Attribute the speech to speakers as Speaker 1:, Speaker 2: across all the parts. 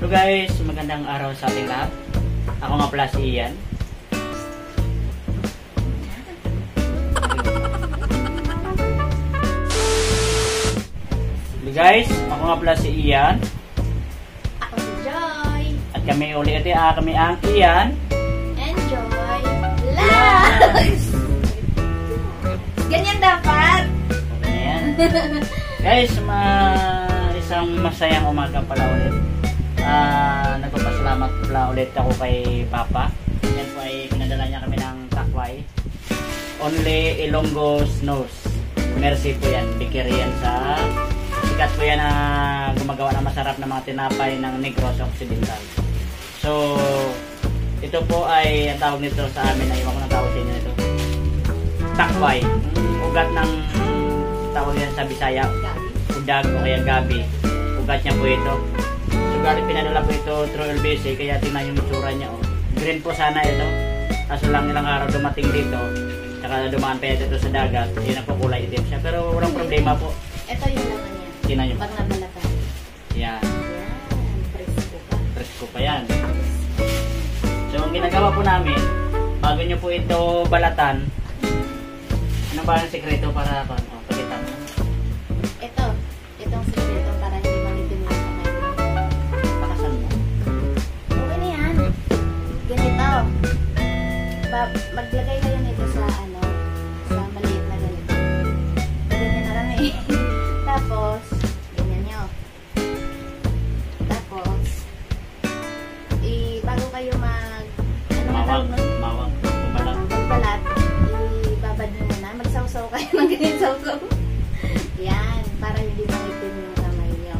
Speaker 1: So guys, magandang araw sa ating lahat. Ako nga pala si Ian. So guys, ako nga pala si Ian.
Speaker 2: Ako si Joy.
Speaker 1: At kami ulit kami ang Ian.
Speaker 2: Enjoy Vlogs! Ganyan dapat.
Speaker 1: Ayan. Guys, isang masayang umaga pala ulit. Nagpapasalamat pala ulit ako kay Papa. Yan po ay pinadala niya kami ng takway. Only Ilonggo's knows. Mercy po yan. Bikir yan sa sikat po yan na gumagawa ng masarap na mga tinapay ng Negros Occidental. So, ito po ay ang tawag nito sa amin na iwan ko ng tawag sa inyo ito. Takway. Ugat ng tawag yan sa Bisaya. Udag o kaya gabi. Ugat niya po ito. So, galing pinadala po ito through LBC, kaya tingnan yung itsura niya. Oh. Green po sana ito. Kaso lang ilang araw dumating dito. Tsaka dumaan pa ito sa dagat. Yun ang po kulay itim siya. Pero walang problema po.
Speaker 2: Ito yung laman niya.
Speaker 1: Tingnan nyo.
Speaker 2: Pag nabalatan.
Speaker 1: Yan.
Speaker 2: Yan. Presko pa.
Speaker 1: Presko pa yan. So, ang ginagawa po namin, bago nyo po ito balatan, ano ba ang sekreto para pakita mo?
Speaker 2: Itong sikreto para hindi manitin yung kamay mo.
Speaker 1: Pakasan mo.
Speaker 2: Okay na yan. Ganito. Maglagay kayo nito sa sa maliit na ganito. Ganyan na kami. Tapos, ganyan nyo. Tapos, bago kayo
Speaker 1: Mawag. Kumalang.
Speaker 2: magbalat, ibabad nyo muna. Magsawsaw kayo ng ganyan sawsaw. Yan, para hindi mangitim yung kamay nyo.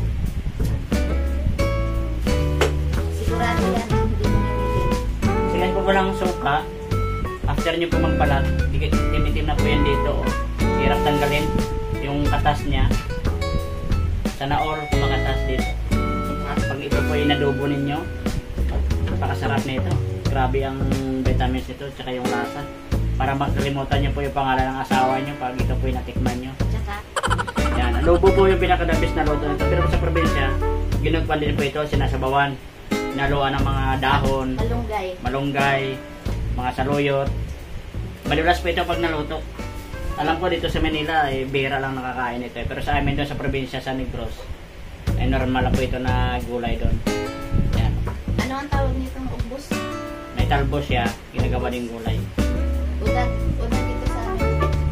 Speaker 2: Sigurado yan, hindi mangitim.
Speaker 1: Sigan po walang suka. After nyo po magbalat, timitim na po yan dito. Oh. Hirap tanggalin yung katas niya. Sana all kumakatas dito. At pag ito po inadobo ninyo, napakasarap na ito. Grabe ang vitamins nito, tsaka yung lasa. Para makalimutan nyo po yung pangalan ng asawa nyo pag ito po yung natikman nyo.
Speaker 2: Tsaka,
Speaker 1: Yan, adobo po yung pinakadabis na luto nito. Pero sa probinsya, ginugpan din po ito, sinasabawan. Naluan ng mga dahon, malunggay, mga saluyot. Malulas po ito pag naluto. Alam ko dito sa Manila, bira lang nakakain ito. Pero sa amin doon sa probinsya, sa Negros, ay normal lang po ito na gulay doon. Yan.
Speaker 2: ano ang tawag nitong ubos?
Speaker 1: May talbos siya, ginagawa din gulay.
Speaker 2: Udag dito sa amin.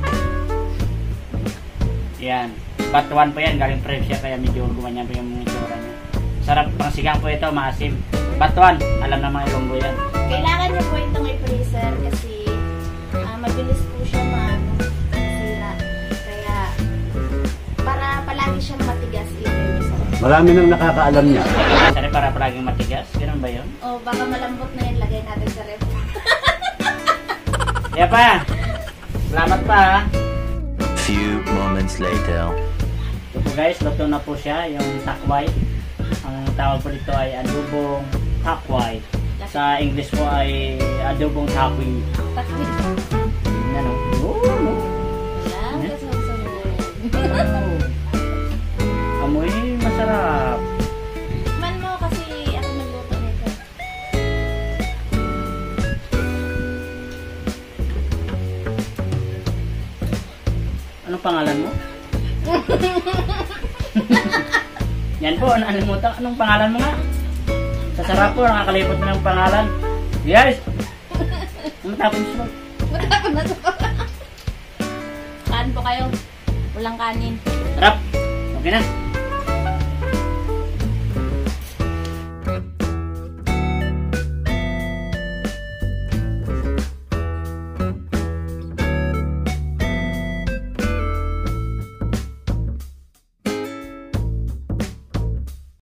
Speaker 1: Yan. Batuan po yan, galing fresh siya, kaya medyo gumanyan po yung itsura niya. Sarap pang sigang po ito, maasim. Batuan, alam na mga Ilonggo yan.
Speaker 2: Kailangan nyo po itong i-freezer kasi mabilis po siya masira. Kaya, para palagi siyang matigas, ilagay nyo sa
Speaker 3: Marami nang nakakaalam niya.
Speaker 1: Sorry, para palaging matigas, ganun ba yun?
Speaker 2: O, baka malambot na yan, lagay natin sa ref.
Speaker 1: Kaya pa, salamat pa ha.
Speaker 4: Few moments later.
Speaker 1: Ito po guys, luto na po siya, yung takway. Ang tawag po dito ay adobong takway. Sa English po ay adobong takwi.
Speaker 2: Takwid.
Speaker 1: Yan o. Oo.
Speaker 2: Wala, kasunod.
Speaker 1: Amoy masarap.
Speaker 2: Man mo kasi ako nagluto nito.
Speaker 1: Anong pangalan mo? Yan po, nalimutan. Anong pangalan mo nga? Sa sarap po, nakakalimot mo ng pangalan. Yes! Matapos mo.
Speaker 2: Matapon na to. Kain po kayo. Walang kanin.
Speaker 1: Sarap! Okay na.